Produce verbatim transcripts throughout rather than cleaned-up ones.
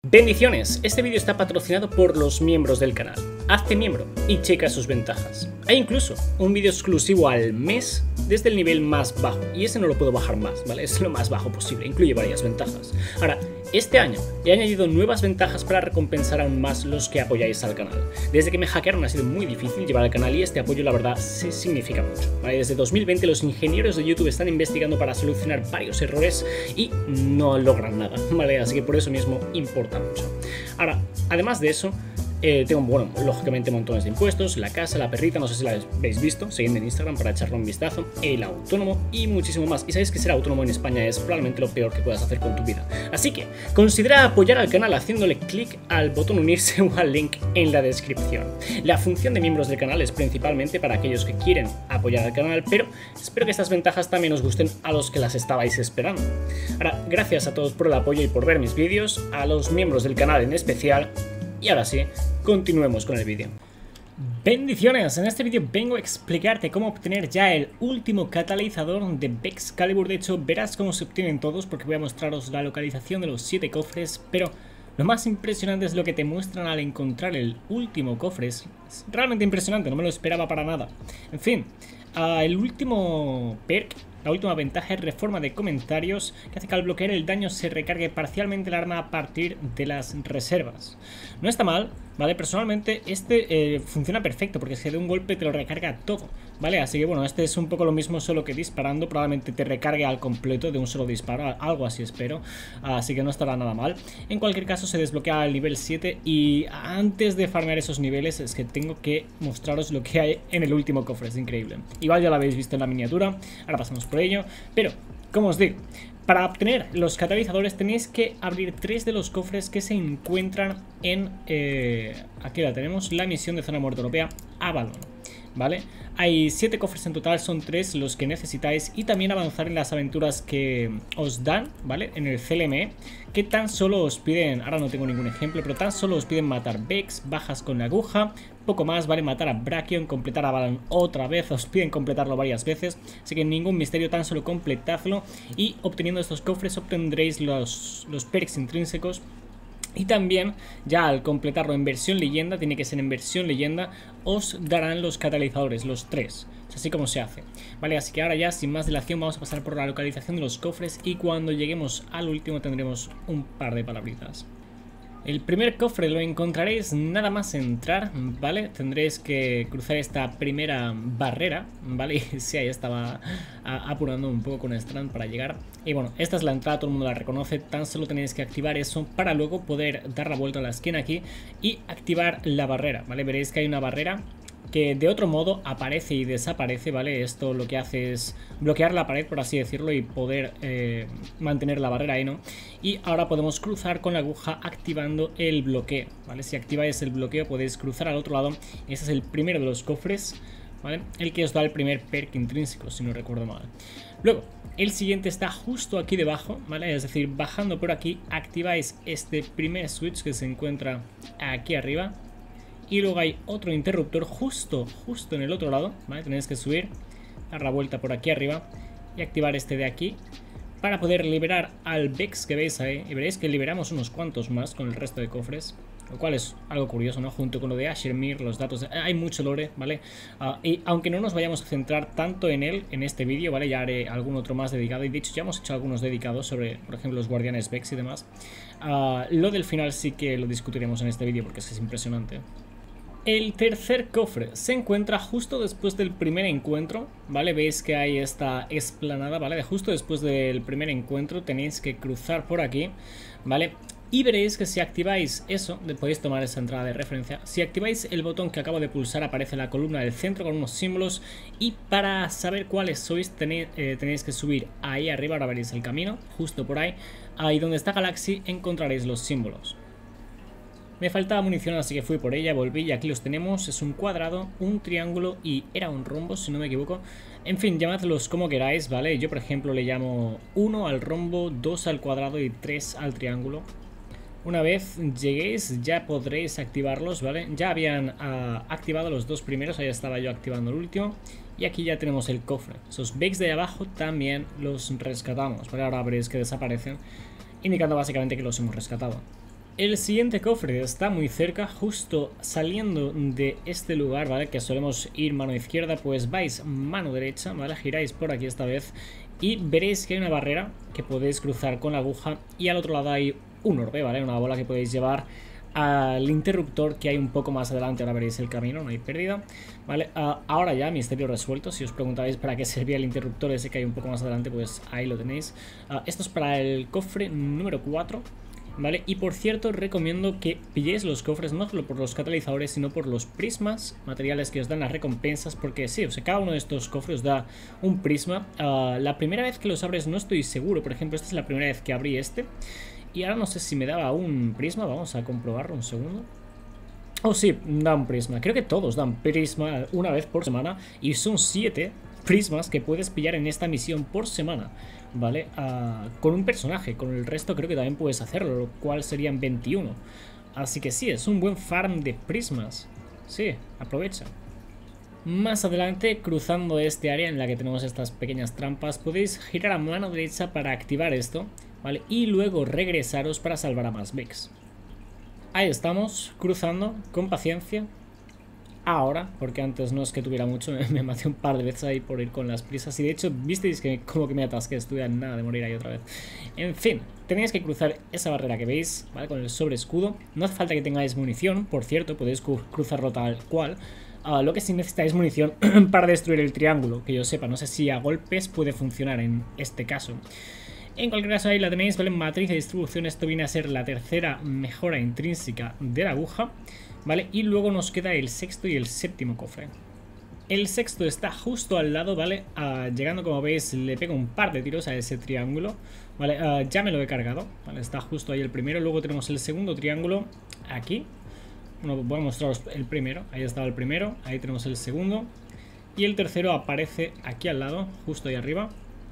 Bendiciones, este vídeo está patrocinado por los miembros del canal. Hazte miembro y checa sus ventajas. Hay incluso un vídeo exclusivo al mes desde el nivel más bajo, y ese no lo puedo bajar más, ¿vale? Es lo más bajo posible, incluye varias ventajas. Ahora, este año he añadido nuevas ventajas para recompensar aún más los que apoyáis al canal. Desde que me hackearon ha sido muy difícil llevar al canal y este apoyo la verdad se significa mucho, ¿vale? Desde dos mil veinte los ingenieros de YouTube están investigando para solucionar varios errores y no logran nada, ¿vale? Así que por eso mismo importa mucho. Ahora, además de eso, Eh, tengo, bueno, lógicamente montones de impuestos, la casa, la perrita, no sé si la habéis visto, seguidme en Instagram para echarle un vistazo, el autónomo y muchísimo más. Y sabéis que ser autónomo en España es probablemente lo peor que puedas hacer con tu vida. Así que considera apoyar al canal haciéndole clic al botón unirse o al link en la descripción. La función de miembros del canal es principalmente para aquellos que quieren apoyar al canal, pero espero que estas ventajas también os gusten a los que las estabais esperando. Ahora, gracias a todos por el apoyo y por ver mis vídeos, a los miembros del canal en especial. Y ahora sí, continuemos con el vídeo. Bendiciones, en este vídeo vengo a explicarte cómo obtener ya el último catalizador de Vexcalibur. De hecho, verás cómo se obtienen todos porque voy a mostraros la localización de los siete cofres, pero lo más impresionante es lo que te muestran al encontrar el último cofre. Es realmente impresionante, no me lo esperaba para nada. En fin, uh, el último perk, la última ventaja es reforma de comentarios, que hace que al bloquear el daño se recargue parcialmente el arma a partir de las reservas. No está mal, ¿vale? Personalmente este eh, funciona perfecto porque si de un golpe te lo recarga todo, ¿vale? Así que bueno, este es un poco lo mismo, solo que disparando probablemente te recargue al completo de un solo disparo, algo así espero, así que no estará nada mal. En cualquier caso se desbloquea al nivel siete y antes de farmear esos niveles es que tengo que mostraros lo que hay en el último cofre, es increíble. Igual ya lo habéis visto en la miniatura, ahora pasamos por ello, pero como os digo, para obtener los catalizadores tenéis que abrir tres de los cofres que se encuentran en, eh, aquí la tenemos, la misión de zona muerta europea Avalon, ¿vale? Hay siete cofres en total, son tres los que necesitáis y también avanzar en las aventuras que os dan, ¿vale? En el C L M E, que tan solo os piden, ahora no tengo ningún ejemplo, pero tan solo os piden matar Vex, bajas con la aguja, poco más, ¿vale? Matar a Brachion, completar a Avalon otra vez, os piden completarlo varias veces, así que ningún misterio, tan solo completadlo y obteniendo estos cofres obtendréis los, los perks intrínsecos. Y también, ya al completarlo en versión leyenda, tiene que ser en versión leyenda, os darán los catalizadores, los tres. Es así como se hace. Vale, así que ahora ya, sin más dilación, vamos a pasar por la localización de los cofres y cuando lleguemos al último tendremos un par de palabritas. El primer cofre lo encontraréis nada más entrar, ¿vale? Tendréis que cruzar esta primera barrera, ¿vale? Sí, ahí estaba apurando un poco con Strand para llegar. Y bueno, esta es la entrada, todo el mundo la reconoce, tan solo tenéis que activar eso para luego poder dar la vuelta a la esquina aquí y activar la barrera, ¿vale? Veréis que hay una barrera que de otro modo aparece y desaparece, ¿vale? Esto lo que hace es bloquear la pared, por así decirlo, y poder eh, mantener la barrera ahí, ¿no? Y ahora podemos cruzar con la aguja activando el bloqueo, ¿vale? Si activáis el bloqueo podéis cruzar al otro lado. Este es el primero de los cofres, ¿vale? El que os da el primer perk intrínseco, si no recuerdo mal. Luego, el siguiente está justo aquí debajo, ¿vale? Es decir, bajando por aquí, activáis este primer switch que se encuentra aquí arriba. Y luego hay otro interruptor justo, justo en el otro lado, ¿vale? Tenéis que subir, dar la vuelta por aquí arriba y activar este de aquí para poder liberar al Vex que veis ahí. Y veréis que liberamos unos cuantos más con el resto de cofres, lo cual es algo curioso, ¿no? Junto con lo de Ashermir, los datos, hay mucho lore, ¿vale? Uh, y aunque no nos vayamos a centrar tanto en él en este vídeo, ¿vale? Ya haré algún otro más dedicado y de hecho ya hemos hecho algunos dedicados sobre, por ejemplo, los guardianes Vex y demás. Uh, lo del final sí que lo discutiremos en este vídeo porque es que es impresionante. El tercer cofre se encuentra justo después del primer encuentro, ¿vale? Veis que hay esta explanada, ¿vale? Justo después del primer encuentro tenéis que cruzar por aquí, ¿vale? Y veréis que si activáis eso, podéis tomar esa entrada de referencia, si activáis el botón que acabo de pulsar aparece la columna del centro con unos símbolos y para saber cuáles sois tenéis, eh, tenéis que subir ahí arriba, ahora veréis el camino, justo por ahí, ahí donde está Galaxy encontraréis los símbolos. Me faltaba munición, así que fui por ella, volví y aquí los tenemos. Es un cuadrado, un triángulo y era un rombo, si no me equivoco. En fin, llamadlos como queráis, ¿vale? Yo, por ejemplo, le llamo uno al rombo, dos al cuadrado y tres al triángulo. Una vez lleguéis ya podréis activarlos, ¿vale? Ya habían uh, activado los dos primeros, ahí estaba yo activando el último. Y aquí ya tenemos el cofre. Esos Vex de ahí abajo también los rescatamos, ¿vale? Ahora veréis que desaparecen, indicando básicamente que los hemos rescatado. El siguiente cofre está muy cerca, justo saliendo de este lugar, ¿vale? Que solemos ir mano izquierda, pues vais mano derecha, ¿vale? Giráis por aquí esta vez y veréis que hay una barrera que podéis cruzar con la aguja y al otro lado hay un orbe, ¿vale? Una bola que podéis llevar al interruptor que hay un poco más adelante. Ahora veréis el camino, no hay pérdida, ¿vale? Uh, ahora ya, misterio resuelto. Si os preguntáis para qué servía el interruptor ese que hay un poco más adelante, pues ahí lo tenéis. Uh, esto es para el cofre número cuatro. ¿Vale? Y por cierto, recomiendo que pilléis los cofres no solo por los catalizadores, sino por los prismas, materiales que os dan las recompensas, porque sí, o sea, cada uno de estos cofres os da un prisma. Uh, la primera vez que los abres no estoy seguro, por ejemplo, esta es la primera vez que abrí este, y ahora no sé si me daba un prisma, vamos a comprobarlo un segundo. Oh sí, da un prisma, creo que todos dan prisma una vez por semana, y son siete prismas que puedes pillar en esta misión por semana. ¿Vale? Uh, con un personaje, con el resto creo que también puedes hacerlo, lo cual serían veintiuno. Así que sí, es un buen farm de prismas. Sí, aprovecha. Más adelante, cruzando este área en la que tenemos estas pequeñas trampas, podéis girar a mano derecha para activar esto, ¿vale? Y luego regresaros para salvar a más Vex. Ahí estamos, cruzando con paciencia. Ahora, porque antes no es que tuviera mucho, me maté un par de veces ahí por ir con las prisas. Y de hecho, visteis que como que me atasqué, estuve a nada de morir ahí otra vez. En fin, tenéis que cruzar esa barrera que veis, ¿vale? Con el sobre escudo. No hace falta que tengáis munición, por cierto, podéis cruzarlo tal cual. Uh, lo que sí necesitáis munición para destruir el triángulo, que yo sepa, no sé si a golpes puede funcionar en este caso. En cualquier caso, ahí la tenéis, ¿vale? Matriz de distribución, esto viene a ser la tercera mejora intrínseca de la aguja. ¿Vale? Y luego nos queda el sexto y el séptimo cofre. El sexto está justo al lado, ¿vale? Uh, llegando, como veis, le pego un par de tiros a ese triángulo, ¿vale? Uh, ya me lo he cargado, ¿vale? Está justo ahí el primero. Luego tenemos el segundo triángulo aquí. Bueno, voy a mostraros el primero. Ahí estaba el primero. Ahí tenemos el segundo. Y el tercero aparece aquí al lado, justo ahí arriba.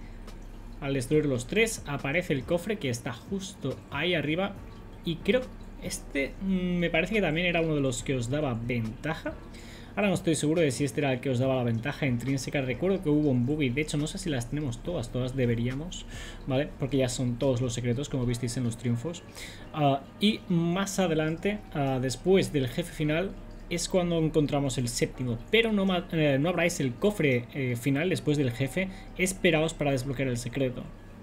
Al destruir los tres, aparece el cofre que está justo ahí arriba. Y creo que este me parece que también era uno de los que os daba ventaja. Ahora no estoy seguro de si este era el que os daba la ventaja intrínseca. Recuerdo que hubo un bug y de hecho no sé si las tenemos todas. Todas deberíamos, ¿vale? Porque ya son todos los secretos, como visteis en los triunfos. Uh, y más adelante, uh, después del jefe final, es cuando encontramos el séptimo. Pero no, eh, no abráis el cofre eh, final después del jefe. Esperaos para desbloquear el secreto.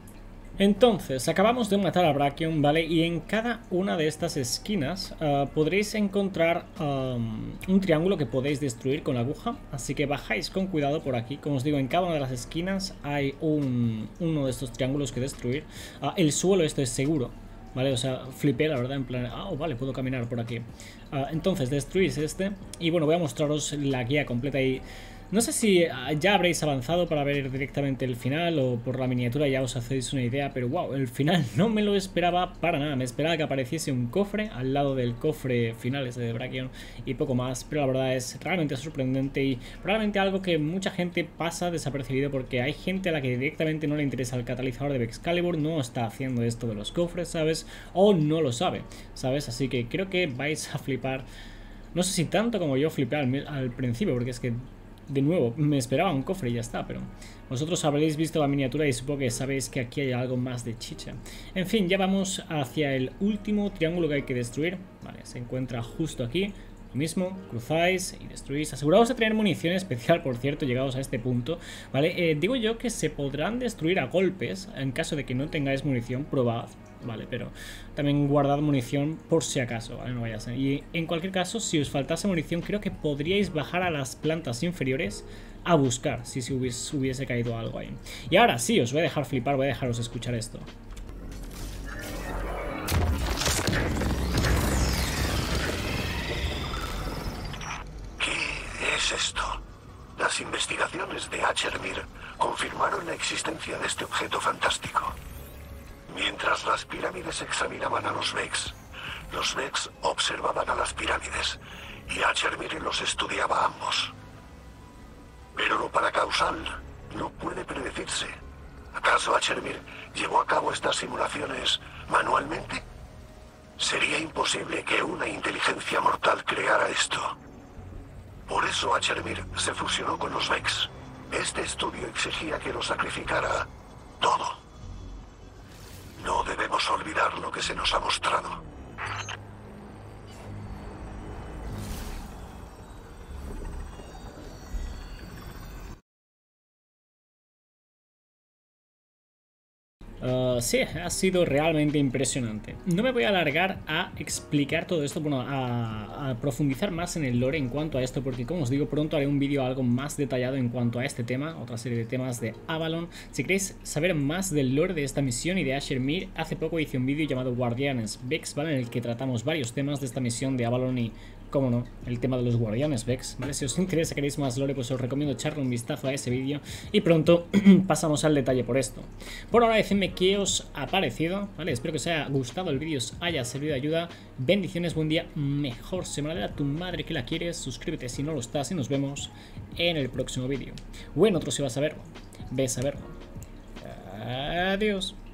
Entonces, acabamos de matar a Brachion, ¿vale? Y en cada una de estas esquinas uh, podréis encontrar um, un triángulo que podéis destruir con la aguja. Así que bajáis con cuidado por aquí. Como os digo, en cada una de las esquinas hay un, uno de estos triángulos que destruir. Uh, el suelo esto es seguro, ¿vale? O sea, flipé la verdad en plan... Ah, oh, vale, puedo caminar por aquí. Uh, entonces, destruís este. Y bueno, voy a mostraros la guía completa y... No sé si ya habréis avanzado para ver directamente el final o por la miniatura ya os hacéis una idea, pero wow, el final no me lo esperaba para nada. Me esperaba que apareciese un cofre al lado del cofre final ese de Brachion y poco más, pero la verdad es realmente sorprendente y probablemente algo que mucha gente pasa desapercibido porque hay gente a la que directamente no le interesa el catalizador de Excalibur, no está haciendo esto de los cofres, ¿sabes? O no lo sabe, ¿sabes? Así que creo que vais a flipar, no sé si tanto como yo flipé al, al principio, porque es que... De nuevo, me esperaba un cofre y ya está, pero vosotros habréis visto la miniatura y supongo que sabéis que aquí hay algo más de chicha. En fin, ya vamos hacia el último triángulo que hay que destruir. Vale, se encuentra justo aquí. Lo mismo, cruzáis y destruís. Aseguraos de tener munición especial, por cierto, llegados a este punto. Vale, eh, digo yo que se podrán destruir a golpes en caso de que no tengáis munición, probad. Vale, pero también guardad munición por si acaso, ¿vale? No vaya a ser. Y en cualquier caso, si os faltase munición, creo que podríais bajar a las plantas inferiores a buscar, si se hubiese, hubiese caído algo ahí. Y ahora sí, os voy a dejar flipar, voy a dejaros escuchar esto. ¿Qué es esto? Las investigaciones de Achermir confirmaron la existencia de este objeto fantástico. Mientras las pirámides examinaban a los Vex, los Vex observaban a las pirámides y Achermir los estudiaba a ambos. Pero lo paracausal no puede predecirse. ¿Acaso Achermir llevó a cabo estas simulaciones manualmente? Sería imposible que una inteligencia mortal creara esto. Por eso Achermir se fusionó con los Vex. Este estudio exigía que lo sacrificara todo. No debemos olvidar lo que se nos ha mostrado. Uh, sí, ha sido realmente impresionante. No me voy a alargar a explicar todo esto, bueno, a, a profundizar más en el lore en cuanto a esto, porque como os digo, pronto haré un vídeo algo más detallado en cuanto a este tema, otra serie de temas de Avalon. Si queréis saber más del lore de esta misión y de Asher Mir, hace poco hice un vídeo llamado Guardianes Vex, ¿vale? En el que tratamos varios temas de esta misión de Avalon y, cómo no, el tema de los Guardianes Vex, ¿vale? Si os interesa, queréis más lore, pues os recomiendo echarle un vistazo a ese vídeo y pronto pasamos al detalle por esto. Por ahora, decidme qué os ha parecido, ¿vale? Espero que os haya gustado el vídeo, os haya servido de ayuda. Bendiciones, buen día, mejor semana de a tu madre que la quieres. Suscríbete si no lo estás y nos vemos en el próximo vídeo. O en otro si vas a verlo. Ves a verlo. Adiós.